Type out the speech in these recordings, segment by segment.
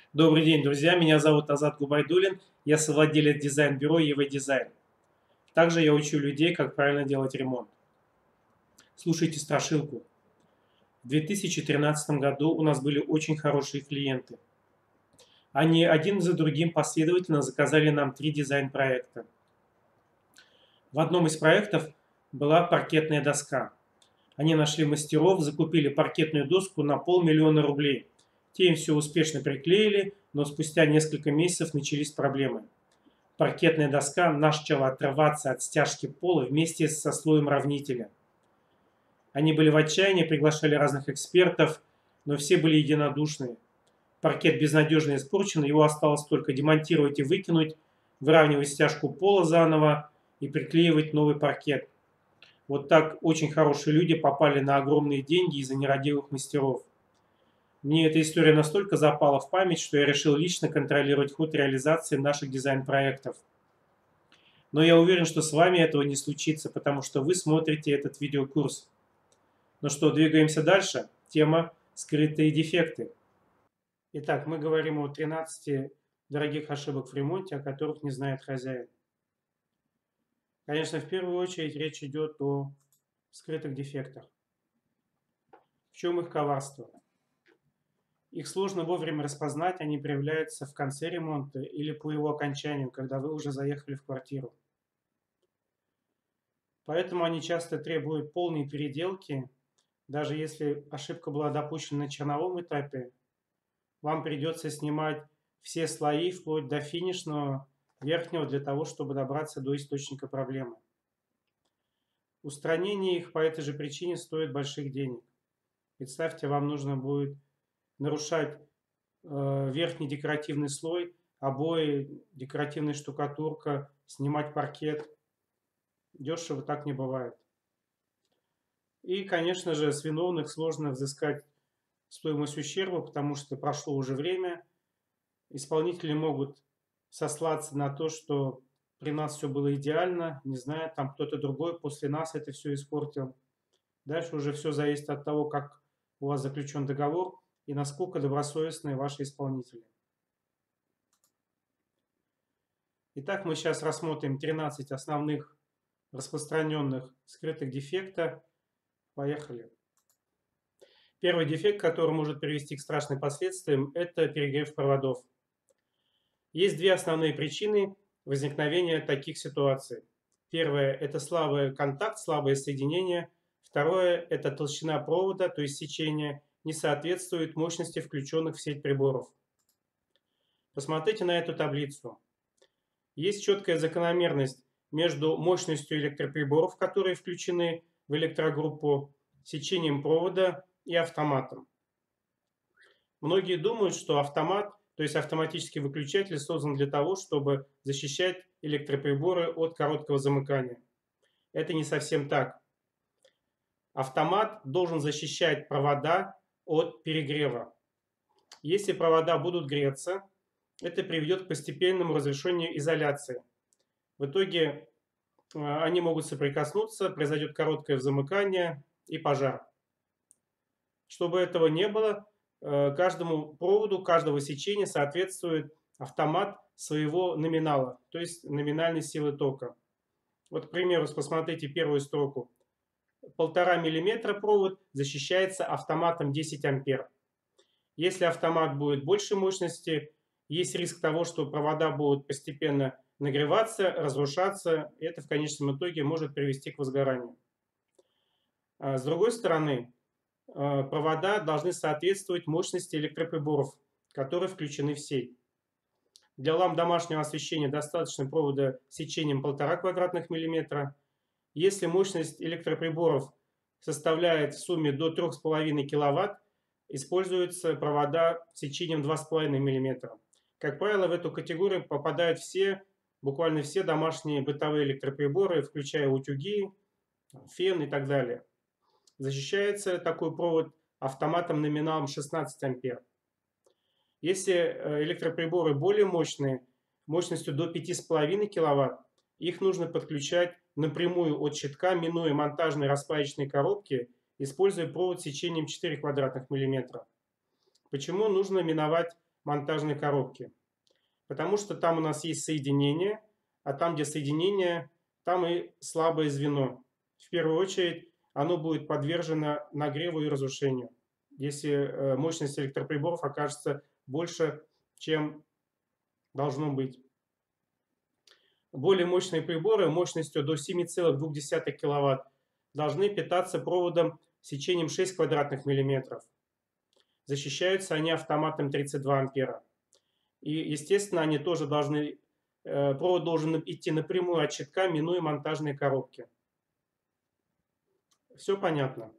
Добрый день, друзья. Меня зовут Азат Губайдуллин. Я совладелец дизайн-бюро ЕВ Дизайн. Также я учу людей, как правильно делать ремонт. Слушайте страшилку. В 2013 году у нас были очень хорошие клиенты. Они один за другим последовательно заказали нам 3 дизайн-проекта. В одном из проектов была паркетная доска. Они нашли мастеров, закупили паркетную доску на 500 000 рублей. Те им все успешно приклеили, но спустя несколько месяцев начались проблемы. Паркетная доска начала отрываться от стяжки пола вместе со слоем равнителя. Они были в отчаянии, приглашали разных экспертов, но все были единодушны. Паркет безнадежно испорчен, его осталось только демонтировать и выкинуть, выравнивать стяжку пола заново и приклеивать новый паркет. Вот так очень хорошие люди попали на огромные деньги из-за нерадивых мастеров. Мне эта история настолько запала в память, что я решил лично контролировать ход реализации наших дизайн-проектов. Но я уверен, что с вами этого не случится, потому что вы смотрите этот видеокурс. Ну что, двигаемся дальше. Тема «Скрытые дефекты». Итак, мы говорим о 13 дорогих ошибок в ремонте, о которых не знает хозяин. Конечно, в первую очередь речь идет о скрытых дефектах. В чем их коварство? Их сложно вовремя распознать, они проявляются в конце ремонта или по его окончанию, когда вы уже заехали в квартиру. Поэтому они часто требуют полной переделки. Даже если ошибка была допущена на черновом этапе, вам придется снимать все слои вплоть до финишного верхнего для того, чтобы добраться до источника проблемы. Устранение их по этой же причине стоит больших денег. Представьте, вам нужно будет нарушать верхний декоративный слой, обои, декоративная штукатурка, снимать паркет. Дешево так не бывает. И, конечно же, с виновных сложно взыскать стоимость ущерба, потому что прошло уже время. Исполнители могут сослаться на то, что при нас все было идеально, не знаю, там кто-то другой после нас это все испортил. Дальше уже все зависит от того, как у вас заключен договор и насколько добросовестны ваши исполнители. Итак, мы сейчас рассмотрим 13 основных распространенных скрытых дефекта. Поехали. Первый дефект, который может привести к страшным последствиям, это перегрев проводов. Есть две основные причины возникновения таких ситуаций. Первое – это слабый контакт, слабое соединение. Второе – это толщина провода, то есть сечение, не соответствует мощности включенных в сеть приборов. Посмотрите на эту таблицу. Есть четкая закономерность между мощностью электроприборов, которые включены в электрогруппу, сечением провода и автоматом. Многие думают, что автомат, то есть автоматический выключатель, создан для того, чтобы защищать электроприборы от короткого замыкания. Это не совсем так. Автомат должен защищать провода от перегрева. Если провода будут греться, это приведет к постепенному разрушению изоляции. В итоге они могут соприкоснуться, произойдет короткое замыкание и пожар. Чтобы этого не было, каждому проводу, каждого сечения соответствует автомат своего номинала, то есть номинальной силы тока. Вот, к примеру, посмотрите первую строку. 1,5 мм провод защищается автоматом 10 ампер. Если автомат будет большей мощности, есть риск того, что провода будут постепенно нагреваться, разрушаться, и это в конечном итоге может привести к возгоранию. С другой стороны, провода должны соответствовать мощности электроприборов, которые включены в сеть. Для ламп домашнего освещения достаточно провода с сечением 1,5 квадратных миллиметра. Если мощность электроприборов составляет в сумме до 3,5 кВт, используются провода с сечением 2,5 мм. Как правило, в эту категорию попадают буквально все домашние бытовые электроприборы, включая утюги, фен и так далее. Защищается такой провод автоматом номиналом 16 ампер. Если электроприборы более мощные, мощностью до 5,5 кВт, их нужно подключать напрямую от щитка, минуя монтажные распаечные коробки, используя провод с сечением 4 квадратных миллиметра. Почему нужно миновать монтажной коробки. Потому что там у нас есть соединение, а там, где соединение, там и слабое звено. В первую очередь оно будет подвержено нагреву и разрушению, если мощность электроприборов окажется больше, чем должно быть. Более мощные приборы мощностью до 7,2 кВт должны питаться проводом сечением 6 квадратных миллиметров. Защищаются они автоматом 32 ампера. И, естественно, они тоже должны, провод должен идти напрямую от щитка, минуя монтажные коробки. Все понятно.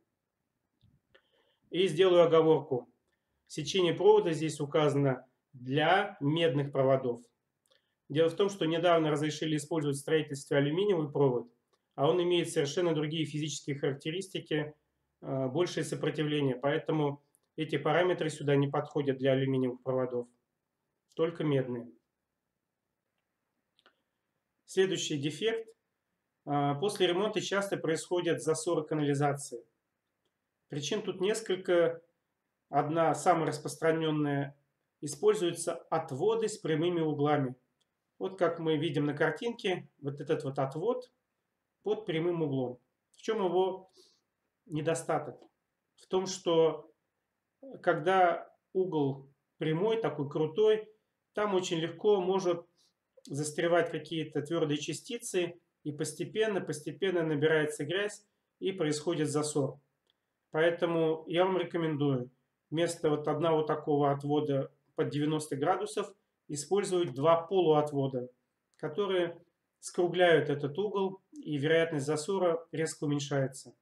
И сделаю оговорку. Сечение провода здесь указано для медных проводов. Дело в том, что недавно разрешили использовать в строительстве алюминиевый провод, а он имеет совершенно другие физические характеристики, большее сопротивление. Поэтому эти параметры сюда не подходят для алюминиевых проводов, только медные. Следующий дефект. После ремонта часто происходят засоры канализации. Причин тут несколько. Одна, самая распространенная, используются отводы с прямыми углами. Вот как мы видим на картинке, вот этот вот отвод под прямым углом. В чем его недостаток? В том, что когда угол прямой, такой крутой, там очень легко может застревать какие-то твердые частицы, и постепенно набирается грязь и происходит засор. Поэтому я вам рекомендую вместо вот одного такого отвода под 90 градусов использовать два полуотвода, которые скругляют этот угол, и вероятность засора резко уменьшается.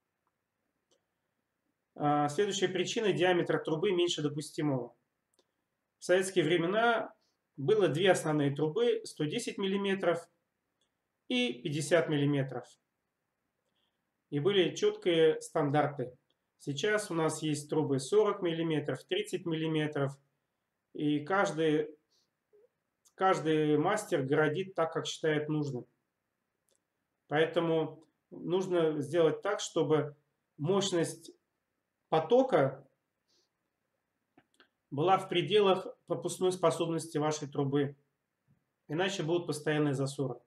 Следующая причина – диаметр трубы меньше допустимого. В советские времена было две основные трубы – 110 мм и 50 мм. И были четкие стандарты. Сейчас у нас есть трубы 40 мм, 30 мм, и каждый мастер городит так, как считает нужным. Поэтому нужно сделать так, чтобы мощность потока была в пределах пропускной способности вашей трубы. Иначе будут постоянные засоры.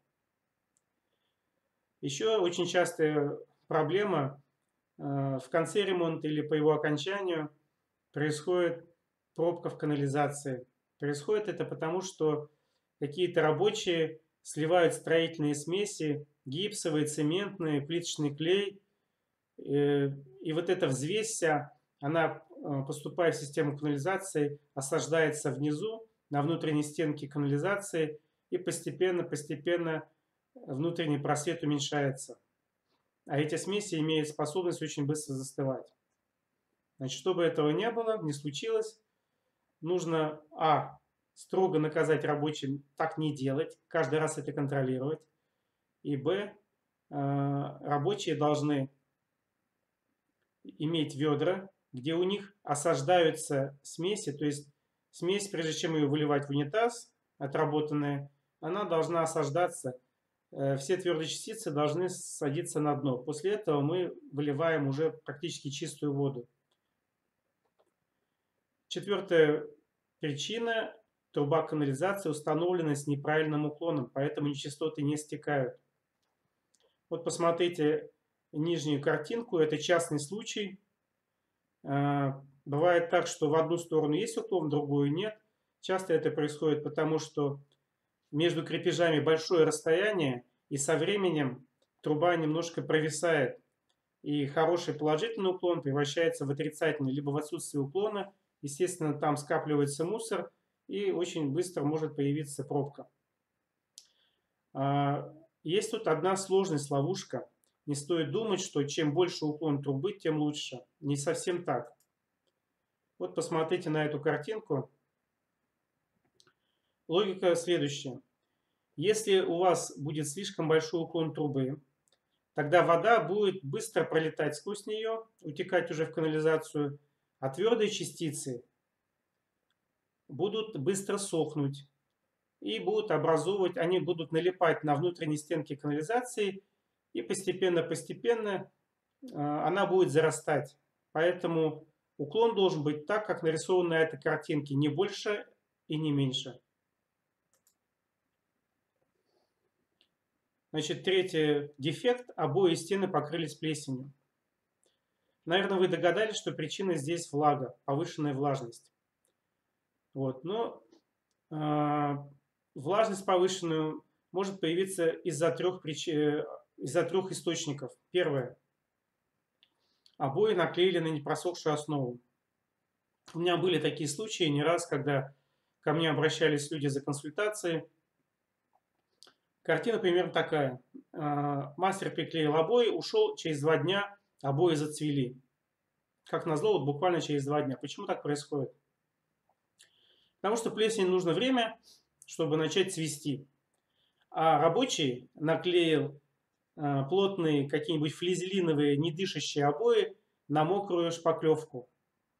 Еще очень частая проблема в конце ремонта или по его окончанию происходит пробка в канализации. Происходит это потому, что какие-то рабочие сливают строительные смеси, гипсовые, цементные, плиточный клей. И вот эта взвесь вся, она, поступая в систему канализации, осаждается внизу, на внутренней стенке канализации, и постепенно внутренний просвет уменьшается. А эти смеси имеют способность очень быстро застывать. Значит, чтобы этого не было, не случилось, нужно строго наказать рабочим так не делать, каждый раз это контролировать. И рабочие должны иметь ведра, где у них осаждаются смеси, то есть смесь, прежде чем ее выливать в унитаз, отработанная, она должна осаждаться, все твердые частицы должны садиться на дно. После этого мы выливаем уже практически чистую воду. Четвертая причина – труба канализации установлена с неправильным уклоном, поэтому нечистоты не стекают. Вот посмотрите нижнюю картинку, это частный случай. Бывает так, что в одну сторону есть уклон, в другую нет. Часто это происходит потому, что между крепежами большое расстояние, и со временем труба немножко провисает. И хороший положительный уклон превращается в отрицательный, либо в отсутствие уклона. Естественно, там скапливается мусор, и очень быстро может появиться пробка. Есть тут одна сложность, ловушка. Не стоит думать, что чем больше уклон трубы, тем лучше. Не совсем так. Вот посмотрите на эту картинку. Логика следующая. Если у вас будет слишком большой уклон трубы, тогда вода будет быстро пролетать сквозь нее, утекать уже в канализацию, а твердые частицы будут быстро сохнуть и будут образовывать, они будут налипать на внутренней стенке канализации, и постепенно она будет зарастать. Поэтому Уклон должен быть так, как нарисован на этой картинке, не больше и не меньше. Значит, третий дефект – обои и стены покрылись плесенью. Наверное, вы догадались, что причина здесь влага, повышенная влажность. Вот, но влажность повышенную может появиться из-за трех источников. Первое. Обои наклеили на непросохшую основу. У меня были такие случаи не раз, когда ко мне обращались люди за консультацией. Картина примерно такая. Мастер приклеил обои, ушел, через 2 дня обои зацвели. Как назло, вот буквально через 2 дня. Почему так происходит? Потому что плесени нужно время, чтобы начать цвести. А рабочий наклеил плотные какие-нибудь флизелиновые, недышащие обои на мокрую шпаклевку.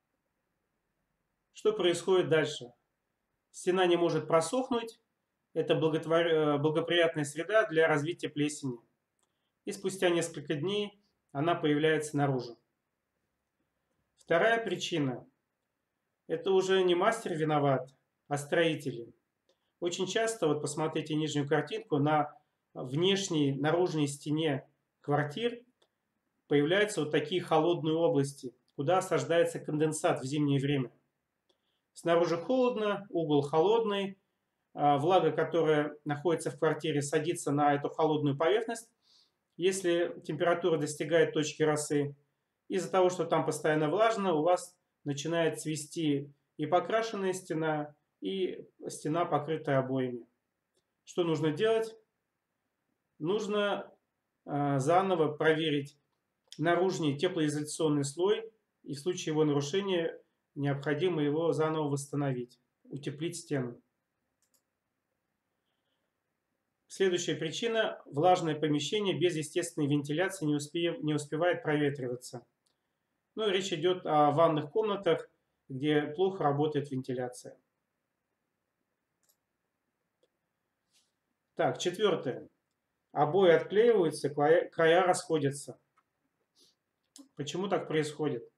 Что происходит дальше? Стена не может просохнуть. Это благоприятная среда для развития плесени. И спустя несколько дней она появляется наружу. Вторая причина. Это уже не мастер виноват, а строители. Очень часто, вот посмотрите нижнюю картинку, на внешней, наружной стене квартир появляются вот такие холодные области, куда осаждается конденсат в зимнее время. Снаружи холодно, угол холодный, влага, которая находится в квартире, садится на эту холодную поверхность. Если температура достигает точки росы, из-за того, что там постоянно влажно, у вас начинает цвести и покрашенная стена, и стена, покрытая обоями. Что нужно делать? Нужно заново проверить наружный теплоизоляционный слой, и в случае его нарушения необходимо его заново восстановить, утеплить стену. Следующая причина – влажное помещение без естественной вентиляции не успевает проветриваться. Ну, речь идет о ванных комнатах, где плохо работает вентиляция. Так, четвертое. Обои отклеиваются, края расходятся. Почему так происходит?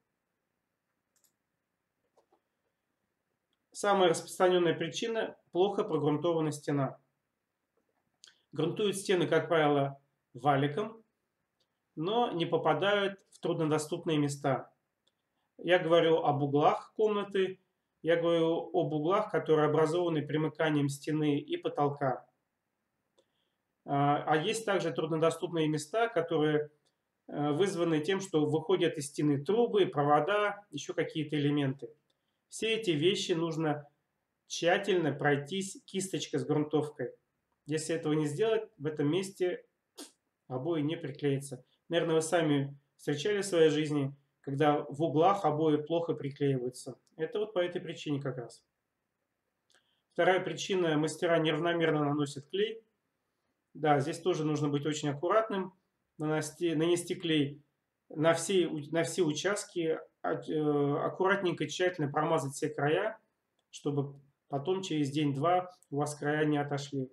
Самая распространенная причина – плохо прогрунтована стена. Грунтуют стены, как правило, валиком, но не попадают в труднодоступные места. Я говорю об углах комнаты, я говорю об углах, которые образованы примыканием стены и потолка. А есть также труднодоступные места, которые вызваны тем, что выходят из стены трубы, провода, еще какие-то элементы. Все эти вещи нужно тщательно пройтись кисточкой с грунтовкой. Если этого не сделать, в этом месте обои не приклеятся. Наверное, вы сами встречали в своей жизни, когда в углах обои плохо приклеиваются. Это вот по этой причине как раз. Вторая причина – мастера неравномерно наносят клей. Да, здесь тоже нужно быть очень аккуратным. Нанести клей на все участки, аккуратненько, тщательно промазать все края, чтобы потом через день-два у вас края не отошли.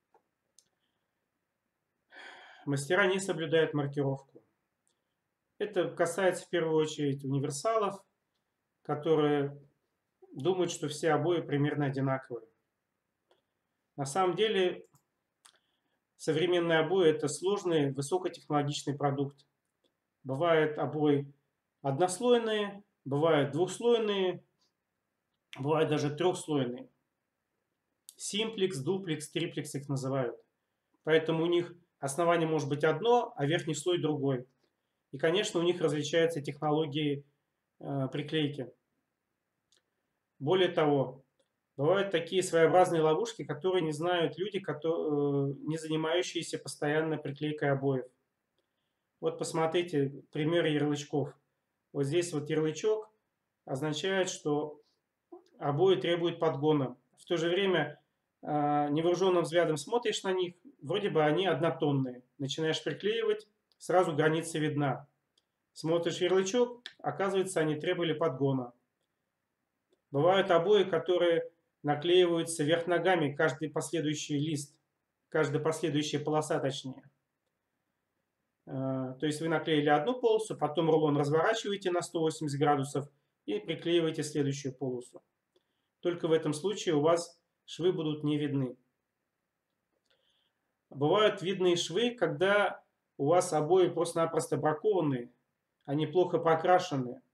Мастера не соблюдают маркировку. Это касается в первую очередь универсалов, которые думают, что все обои примерно одинаковые. На самом деле современные обои – это сложный высокотехнологичный продукт. Бывают обои однослойные, бывают двухслойные, бывают даже трехслойные. Симплекс, дуплекс, триплекс их называют. Поэтому у них основание может быть одно, а верхний слой другой. И, конечно, у них различаются технологии приклейки. Более того, бывают такие своеобразные ловушки, которые не знают люди, не занимающиеся постоянно приклейкой обоев. Вот посмотрите пример ярлычков. Вот здесь вот ярлычок означает, что обои требуют подгона. В то же время невооруженным взглядом смотришь на них, вроде бы они однотонные. Начинаешь приклеивать, сразу граница видна. Смотришь ярлычок, оказывается, они требовали подгона. Бывают обои, которые наклеиваются вверх ногами, каждый последующий лист, каждая последующая полоса точнее. То есть вы наклеили одну полосу, потом рулон разворачиваете на 180 градусов и приклеиваете следующую полосу. Только в этом случае у вас швы будут не видны. Бывают видные швы, когда у вас обои просто-напросто бракованные, они плохо покрашены.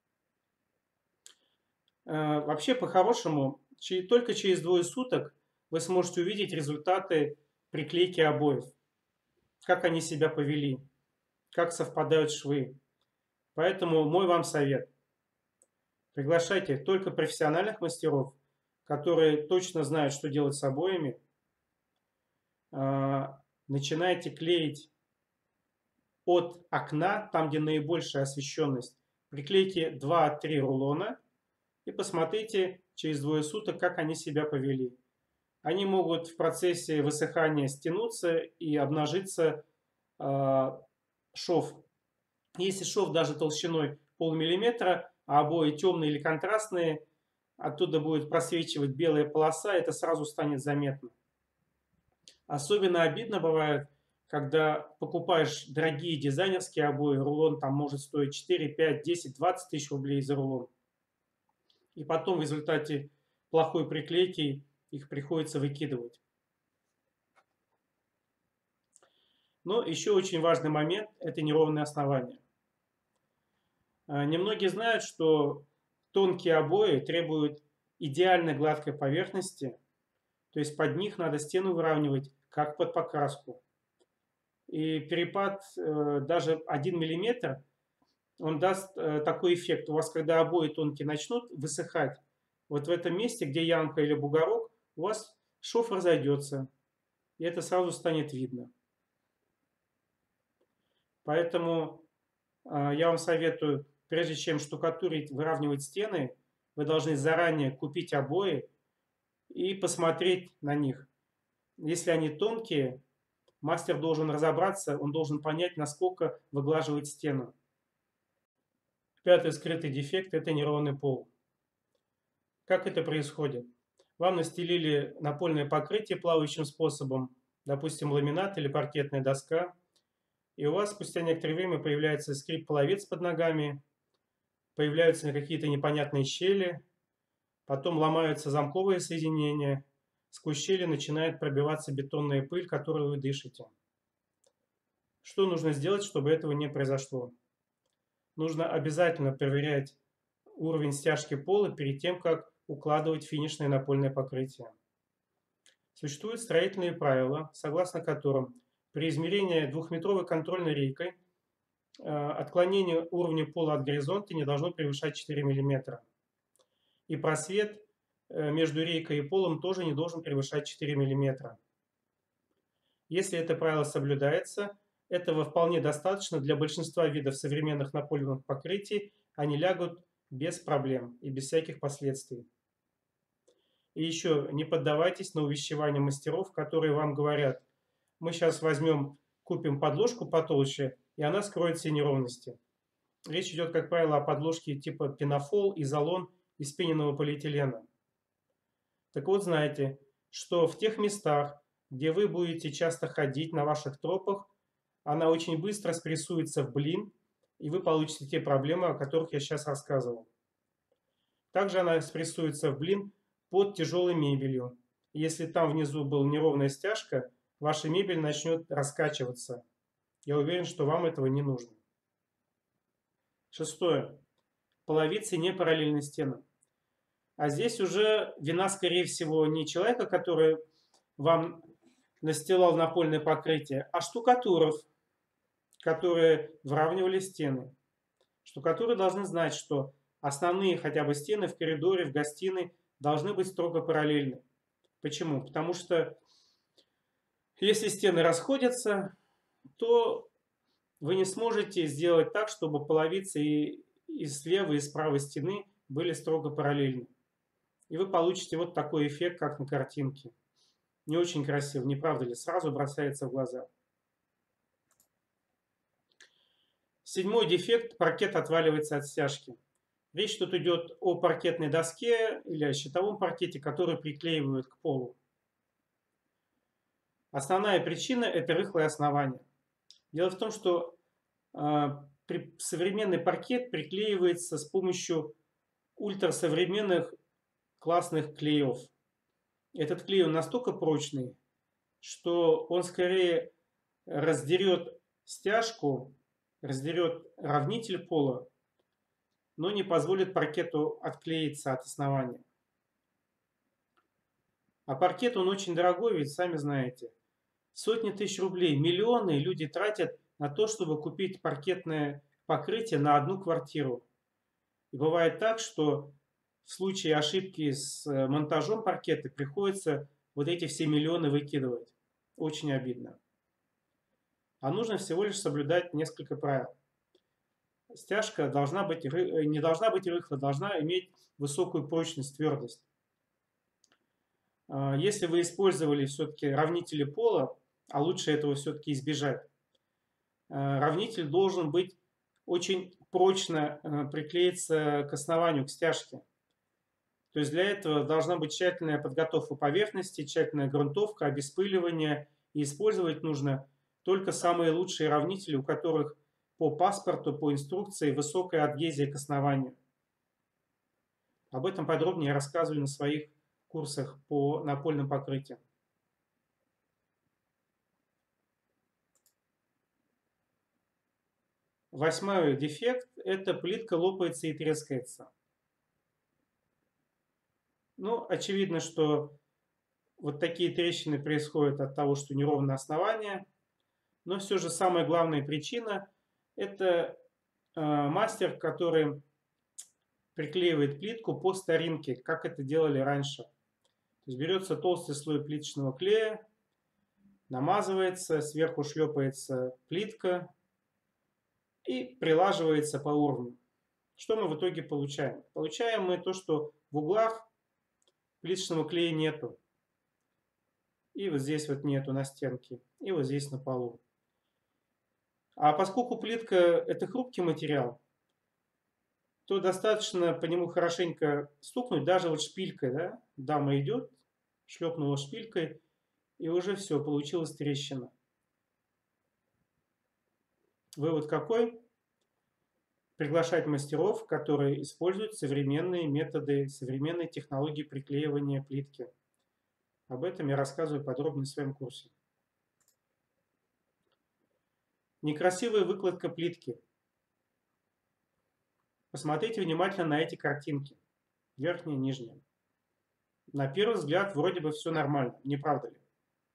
Вообще, по-хорошему, только через 2 суток вы сможете увидеть результаты приклейки обоев, как они себя повели, как совпадают швы. Поэтому мой вам совет. Приглашайте только профессиональных мастеров, которые точно знают, что делать с обоями. Начинайте клеить от окна, там, где наибольшая освещенность. Приклейте 2-3 рулона и посмотрите через 2 суток, как они себя повели. Они могут в процессе высыхания стянуться и обнажиться шов. Если шов даже толщиной полмиллиметра, а обои темные или контрастные, оттуда будет просвечивать белая полоса, это сразу станет заметно. Особенно обидно бывает, когда покупаешь дорогие дизайнерские обои, рулон там может стоить 4, 5, 10, 20 тысяч рублей за рулон. И потом в результате плохой приклейки их приходится выкидывать. Но еще очень важный момент – это неровные основания. Немногие знают, что тонкие обои требуют идеально гладкой поверхности, то есть под них надо стену выравнивать, как под покраску. И перепад даже 1 мм, он даст такой эффект. У вас, когда обои тонкие начнут высыхать, вот в этом месте, где ямка или бугорок, у вас шов разойдется, и это сразу станет видно. Поэтому я вам советую, прежде чем штукатурить, выравнивать стены, вы должны заранее купить обои и посмотреть на них. Если они тонкие, мастер должен разобраться, он должен понять, насколько выглаживать стену. 5-й скрытый дефект – это неровный пол. Как это происходит? Вам настелили напольное покрытие плавающим способом, допустим, ламинат или паркетная доска, и у вас спустя некоторое время появляется скрип половиц под ногами, появляются какие-то непонятные щели, потом ломаются замковые соединения, сквозь щели начинает пробиваться бетонная пыль, которую вы дышите. Что нужно сделать, чтобы этого не произошло? Нужно обязательно проверять уровень стяжки пола перед тем, как укладывать финишное напольное покрытие. Существуют строительные правила, согласно которым при измерении 2-метровой контрольной рейкой отклонение уровня пола от горизонта не должно превышать 4 мм. И просвет между рейкой и полом тоже не должен превышать 4 мм. Если это правило соблюдается, этого вполне достаточно для большинства видов современных напольных покрытий, они лягут без проблем и без всяких последствий. И еще не поддавайтесь на увещевания мастеров, которые вам говорят: мы сейчас купим подложку потолще, и она скроет все неровности. Речь идет, как правило, о подложке типа пенофол, изолон из пененного полиэтилена. Так вот, знайте, что в тех местах, где вы будете часто ходить на ваших тропах, она очень быстро спрессуется в блин, и вы получите те проблемы, о которых я сейчас рассказывал. Также она спрессуется в блин под тяжелой мебелью. Если там внизу была неровная стяжка, ваша мебель начнет раскачиваться. Я уверен, что вам этого не нужно. 6. Половицы не параллельны стенам. А здесь уже вина, скорее всего, не человека, который вам настилал напольное покрытие, а штукатуров, которые выравнивали стены. Штукатуры должны знать, что основные хотя бы стены в коридоре, в гостиной должны быть строго параллельны. Почему? Потому что если стены расходятся, то вы не сможете сделать так, чтобы половицы и с левой, и с правой стены были строго параллельны. И вы получите вот такой эффект, как на картинке. Не очень красиво, не правда ли? Сразу бросается в глаза. 7-й дефект – паркет отваливается от стяжки. Речь тут идет о паркетной доске или о щитовом паркете, который приклеивают к полу. Основная причина – это рыхлое основание. Дело в том, что современный паркет приклеивается с помощью ультрасовременных классных клеев. Этот клей он настолько прочный, что он скорее раздерет стяжку, раздерет равнитель пола, но не позволит паркету отклеиться от основания. А паркет он очень дорогой, ведь сами знаете. Сотни тысяч рублей, миллионы люди тратят на то, чтобы купить паркетное покрытие на одну квартиру. И бывает так, что в случае ошибки с монтажом паркета приходится вот эти все миллионы выкидывать. Очень обидно. А нужно всего лишь соблюдать несколько правил. Стяжка не должна быть рыхлой, должна иметь высокую прочность, твердость. Если вы использовали все-таки равнители пола, а лучше этого все-таки избежать, равнитель должен быть очень прочно приклеиться к основанию, к стяжке. То есть для этого должна быть тщательная подготовка поверхности, тщательная грунтовка, обеспыливание. И использовать нужно только самые лучшие равнители, у которых по паспорту, по инструкции высокая адгезия к основанию. Об этом подробнее я рассказываю на своих курсах по напольным покрытиям. Восьмой дефект – это плитка лопается и трескается. Ну, очевидно, что вот такие трещины происходят от того, что неровное основание. Но все же самая главная причина – это мастер, который приклеивает плитку по старинке, как это делали раньше. То есть берется толстый слой плиточного клея, намазывается, сверху шлепается плитка и прилаживается по уровню. Что мы в итоге получаем? Получаем мы то, что в углах плиточного клея нету. И вот здесь вот нету на стенке, и вот здесь на полу. А поскольку плитка – это хрупкий материал, то достаточно по нему хорошенько стукнуть, даже вот шпилькой, да? Дама идет, шлепнула шпилькой, и уже все, получилась трещина. Вывод какой? Приглашать мастеров, которые используют современные методы, современные технологии приклеивания плитки. Об этом я рассказываю подробно в своем курсе. Некрасивая выкладка плитки. Посмотрите внимательно на эти картинки. Верхняя, нижняя. На первый взгляд вроде бы все нормально, не правда ли?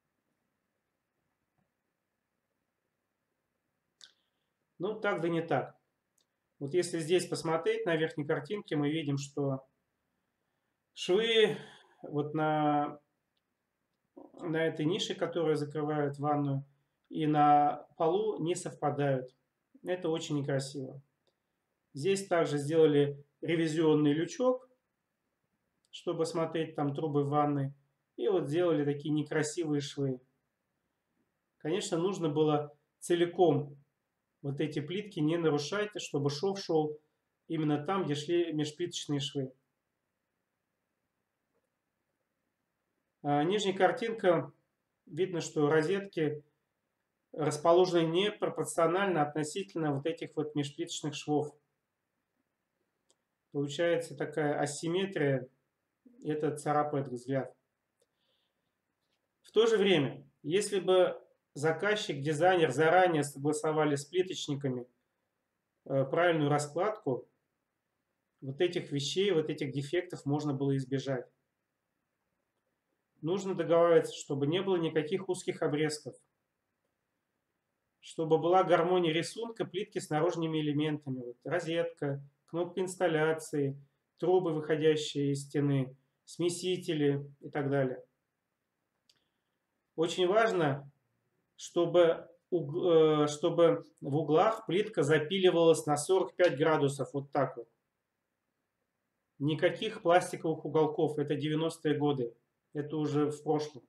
Ну, так да не так. Вот если здесь посмотреть на верхней картинке, мы видим, что швы вот на этой нише, которая закрывает ванную, и на полу не совпадают. Это очень некрасиво. Здесь также сделали ревизионный лючок, чтобы смотреть там трубы в ванной. И вот сделали такие некрасивые швы. Конечно, нужно было целиком вот эти плитки не нарушать, чтобы шов шел именно там, где шли межплиточные швы. Нижняя картинка. Видно, что розетки расположены непропорционально относительно вот этих вот межплиточных швов. Получается такая асимметрия, это царапает взгляд. В то же время, если бы заказчик, дизайнер заранее согласовали с плиточниками правильную раскладку, вот этих вещей, вот этих дефектов можно было избежать. Нужно договариваться, чтобы не было никаких узких обрезков, чтобы была гармония рисунка плитки с наружными элементами. Вот розетка, кнопка инсталляции, трубы, выходящие из стены, смесители и так далее. Очень важно, чтобы в углах плитка запиливалась на 45 градусов, вот так вот. Никаких пластиковых уголков, это 90-е годы, это уже в прошлом.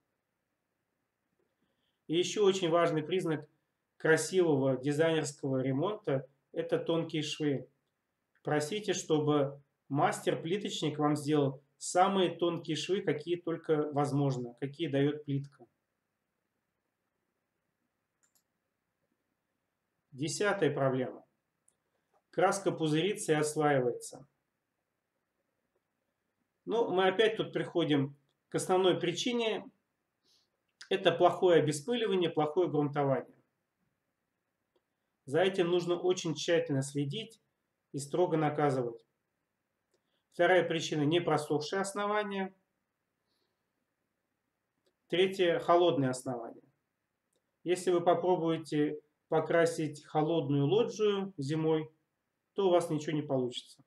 И еще очень важный признак красивого дизайнерского ремонта – это тонкие швы. Просите, чтобы мастер-плиточник вам сделал самые тонкие швы, какие только возможно, какие дает плитка. 10-я проблема. Краска пузырится и отслаивается. Но мы опять тут приходим к основной причине. Это плохое обеспыливание, плохое грунтование. За этим нужно очень тщательно следить и строго наказывать. Вторая причина – непросохшее основание. Третье – холодное основание. Если вы попробуете покрасить холодную лоджию зимой, то у вас ничего не получится.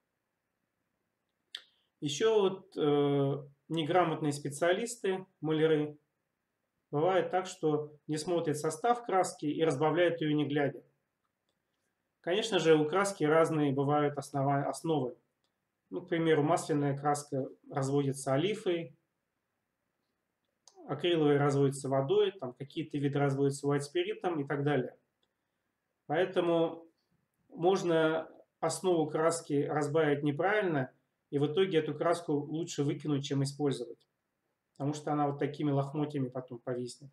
Еще вот неграмотные специалисты, маляры, бывает так, что не смотрят состав краски и разбавляют ее не глядя. Конечно же, у краски разные бывают основы. Ну, к примеру, масляная краска разводится олифой, акриловая разводится водой, там какие-то виды разводятся white-спиритом и так далее. Поэтому можно основу краски разбавить неправильно, и в итоге эту краску лучше выкинуть, чем использовать. Потому что она вот такими лохмотьями потом повиснет.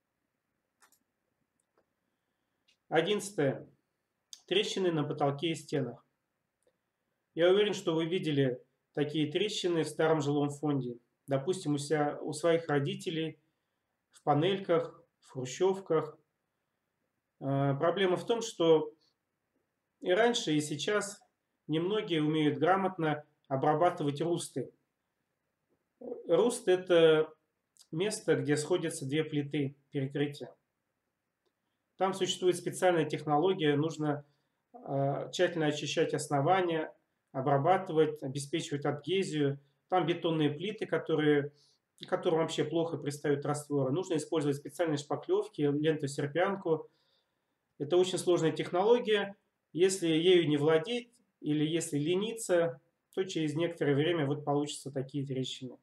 11. Трещины на потолке и стенах. Я уверен, что вы видели такие трещины в старом жилом фонде. Допустим, у своих родителей, в панельках, в хрущевках. Проблема в том, что и раньше, и сейчас немногие умеют грамотно обрабатывать русты. Руст – это место, где сходятся две плиты перекрытия. Там существует специальная технология, нужно тщательно очищать основания, обрабатывать, обеспечивать адгезию. Там бетонные плиты, которым вообще плохо пристают растворы. Нужно использовать специальные шпаклевки, ленту-серпианку. Это очень сложная технология. Если ею не владеть или если лениться, то через некоторое время вот получатся такие трещины.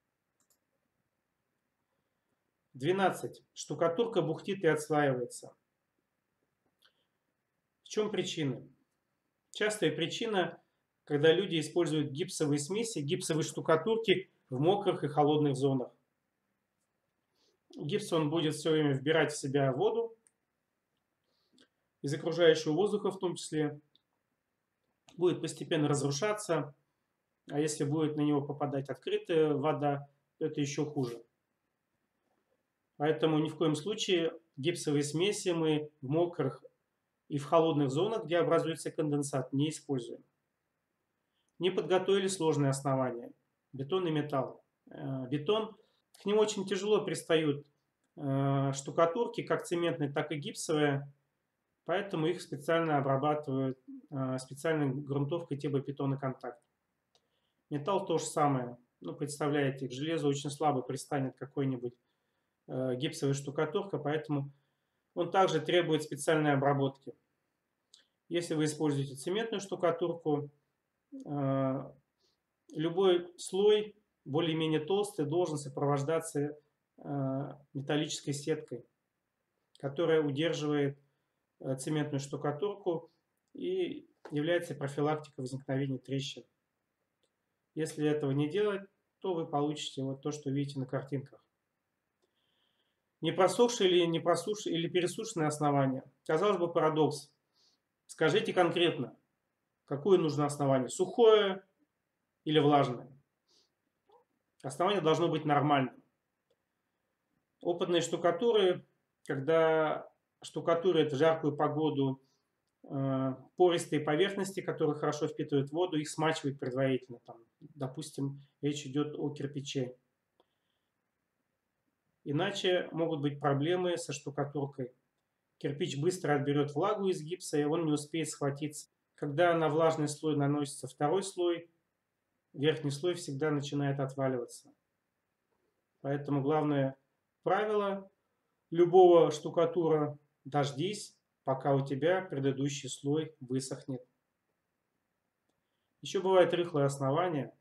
12. Штукатурка бухтит и отслаивается. В чем причина? Частая причина, когда люди используют гипсовые смеси, гипсовые штукатурки в мокрых и холодных зонах. Гипс он будет все время вбирать в себя воду, из окружающего воздуха в том числе, будет постепенно разрушаться, а если будет на него попадать открытая вода, то это еще хуже. Поэтому ни в коем случае гипсовые смеси мы в мокрых и в холодных зонах, где образуется конденсат, не используем. Не подготовили сложные основания. Бетон и металл. Бетон, к нему очень тяжело пристают штукатурки, как цементные, так и гипсовые. Поэтому их специально обрабатывают специальной грунтовкой типа бетон и контакт. Металл то же самое. Ну, представляете, к железу очень слабо пристанет какой-нибудь гипсовая штукатурка, поэтому он также требует специальной обработки. Если вы используете цементную штукатурку, любой слой, более-менее толстый, должен сопровождаться металлической сеткой, которая удерживает цементную штукатурку и является профилактикой возникновения трещин. Если этого не делать, то вы получите вот то, что видите на картинках. Не просохшее или пересушенное основание. Казалось бы, парадокс. Скажите конкретно, какое нужно основание? Сухое или влажное? Основание должно быть нормальным. Опытные штукатуры, когда штукатурят в жаркую погоду пористые поверхности, которые хорошо впитывают воду, их смачивают предварительно. Там, допустим, речь идет о кирпиче. Иначе могут быть проблемы со штукатуркой. Кирпич быстро отберет влагу из гипса, и он не успеет схватиться. Когда на влажный слой наносится второй слой, верхний слой всегда начинает отваливаться. Поэтому главное правило любого штукатура – дождись, пока у тебя предыдущий слой высохнет. Еще бывает рыхлое основание.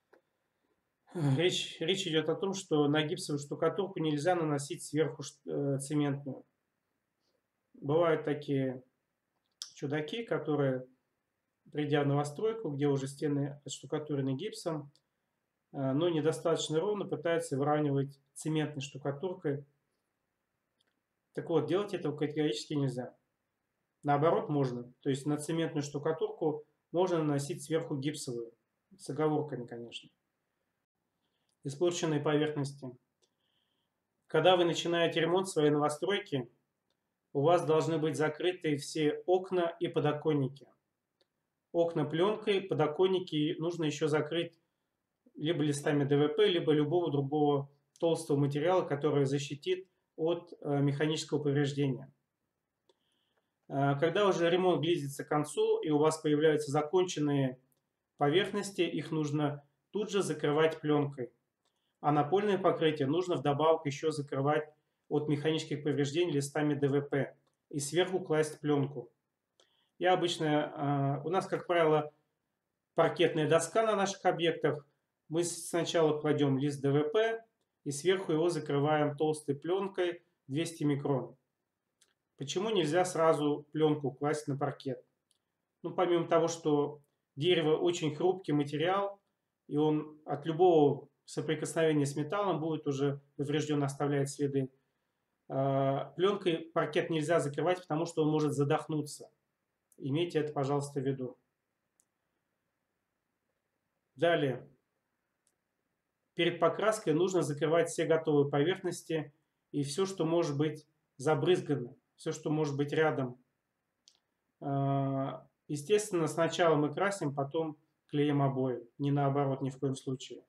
Речь идет о том, что на гипсовую штукатурку нельзя наносить сверху цементную. Бывают такие чудаки, которые, придя в новостройку, где уже стены отштукатурены гипсом, но недостаточно ровно, пытаются выравнивать цементной штукатуркой. Так вот, делать этого категорически нельзя. Наоборот, можно. То есть на цементную штукатурку можно наносить сверху гипсовую. С оговорками, конечно. испорченные поверхности. Когда вы начинаете ремонт своей новостройки, у вас должны быть закрыты все окна и подоконники. Окна пленкой, подоконники нужно еще закрыть либо листами ДВП, либо любого другого толстого материала, который защитит от механического повреждения. Когда уже ремонт близится к концу и у вас появляются законченные поверхности, их нужно тут же закрывать пленкой. А напольное покрытие нужно вдобавок еще закрывать от механических повреждений листами ДВП и сверху класть пленку. У нас, как правило, паркетная доска на наших объектах. Мы сначала кладем лист ДВП и сверху его закрываем толстой пленкой 200 микрон. Почему нельзя сразу пленку класть на паркет? Ну, помимо того, что дерево очень хрупкий материал, и он от любого соприкосновения с металлом будет уже поврежден, оставляет следы. Пленкой паркет нельзя закрывать, потому что он может задохнуться. Имейте это, пожалуйста, в виду. Далее. Перед покраской нужно закрывать все готовые поверхности и все, что может быть забрызгано, все, что может быть рядом. Естественно, сначала мы красим, потом клеим обои. Не наоборот, ни в коем случае.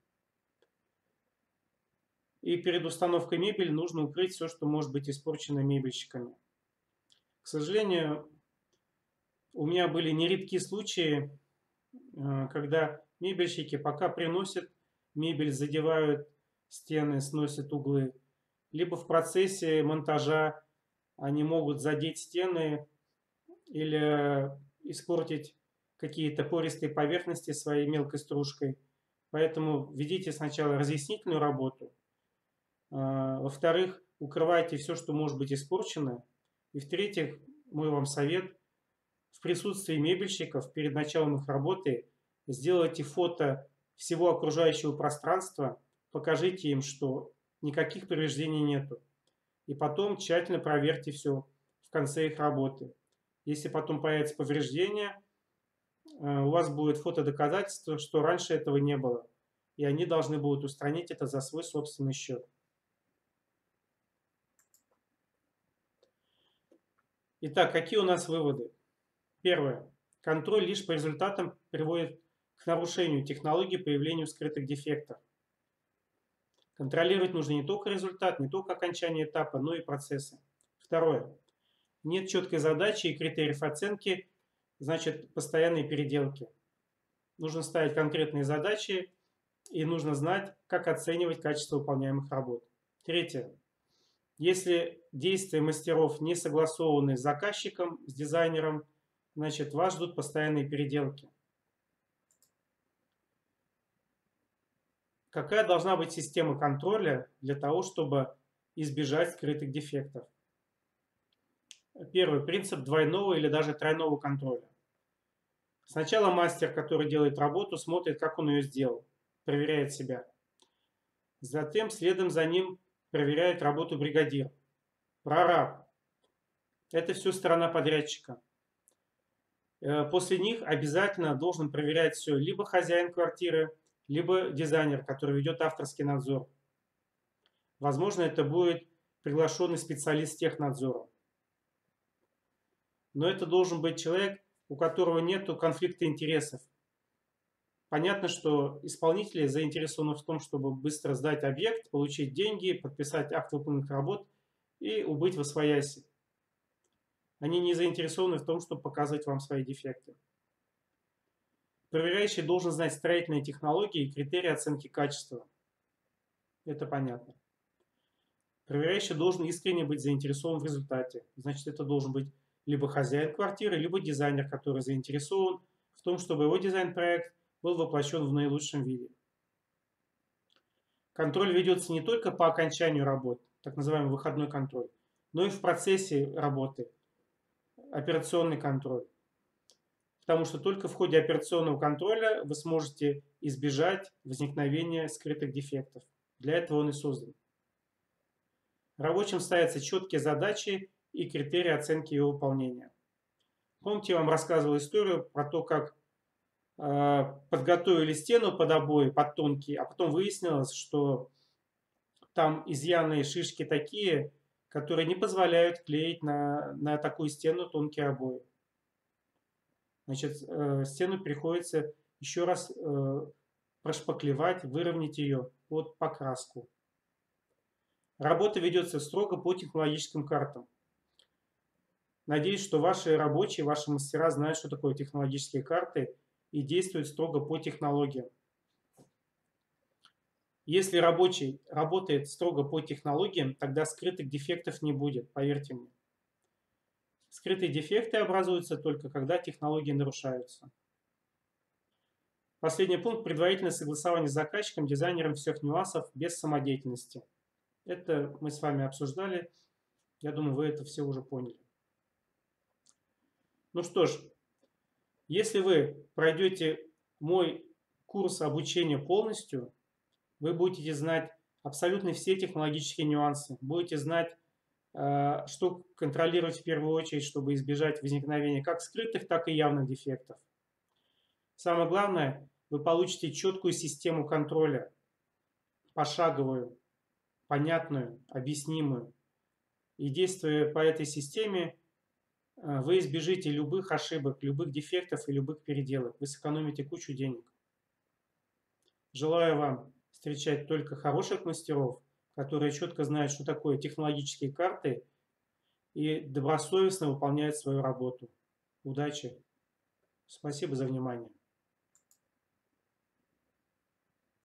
И перед установкой мебели нужно укрыть все, что может быть испорчено мебельщиками. К сожалению, у меня были нередки случаи, когда мебельщики пока приносят мебель, задевают стены, сносят углы. Либо в процессе монтажа они могут задеть стены или испортить какие-то пористые поверхности своей мелкой стружкой. Поэтому ведите сначала разъяснительную работу. Во-вторых, укрывайте все, что может быть испорчено. И в-третьих, мой вам совет, в присутствии мебельщиков перед началом их работы сделайте фото всего окружающего пространства, покажите им, что никаких повреждений нету. И потом тщательно проверьте все в конце их работы. Если потом появится повреждение, у вас будет фотодоказательство, что раньше этого не было. И они должны будут устранить это за свой собственный счет. Итак, какие у нас выводы? Первое. Контроль лишь по результатам приводит к нарушению технологии, появлению скрытых дефектов. Контролировать нужно не только результат, не только окончание этапа, но и процессы. Второе. Нет четкой задачи и критериев оценки, значит, постоянные переделки. Нужно ставить конкретные задачи и нужно знать, как оценивать качество выполняемых работ. Третье. Если действия мастеров не согласованы с заказчиком, с дизайнером, значит, вас ждут постоянные переделки. Какая должна быть система контроля для того, чтобы избежать скрытых дефектов? Первый принцип двойного или даже тройного контроля. Сначала мастер, который делает работу, смотрит, как он ее сделал, проверяет себя. Затем, следом за ним, проверяет работу бригадир, прораб. Это все сторона подрядчика. После них обязательно должен проверять все либо хозяин квартиры, либо дизайнер, который ведет авторский надзор. Возможно, это будет приглашенный специалист технадзора. Но это должен быть человек, у которого нет конфликта интересов. Понятно, что исполнители заинтересованы в том, чтобы быстро сдать объект, получить деньги, подписать акт выполненных работ и убыть восвояси. Они не заинтересованы в том, чтобы показывать вам свои дефекты. Проверяющий должен знать строительные технологии и критерии оценки качества. Это понятно. Проверяющий должен искренне быть заинтересован в результате. Значит, это должен быть либо хозяин квартиры, либо дизайнер, который заинтересован в том, чтобы его дизайн-проект был воплощен в наилучшем виде. Контроль ведется не только по окончанию работ, так называемый выходной контроль, но и в процессе работы, операционный контроль. Потому что только в ходе операционного контроля вы сможете избежать возникновения скрытых дефектов. Для этого он и создан. Рабочим ставятся четкие задачи и критерии оценки его выполнения. Помните, я вам рассказывал историю про то, как подготовили стену под обои, под тонкие, а потом выяснилось, что там изъяны шишки такие, которые не позволяют клеить на такую стену тонкие обои. Значит, стену приходится еще раз прошпаклевать, выровнять ее под покраску. Работа ведется строго по технологическим картам. Надеюсь, что ваши рабочие, ваши мастера знают, что такое технологические карты и действуют строго по технологиям. Если рабочий работает строго по технологиям, тогда скрытых дефектов не будет, поверьте мне. Скрытые дефекты образуются только когда технологии нарушаются. Последний пункт – предварительное согласование с заказчиком, дизайнером всех нюансов без самодеятельности. Это мы с вами обсуждали. Я думаю, вы это все уже поняли. Ну что ж, если вы пройдете мой курс обучения полностью, вы будете знать абсолютно все технологические нюансы, будете знать, что контролировать в первую очередь, чтобы избежать возникновения как скрытых, так и явных дефектов. Самое главное, вы получите четкую систему контроля, пошаговую, понятную, объяснимую. И действуя по этой системе, вы избежите любых ошибок, любых дефектов и любых переделок. Вы сэкономите кучу денег. Желаю вам встречать только хороших мастеров, которые четко знают, что такое технологические карты и добросовестно выполняют свою работу. Удачи! Спасибо за внимание.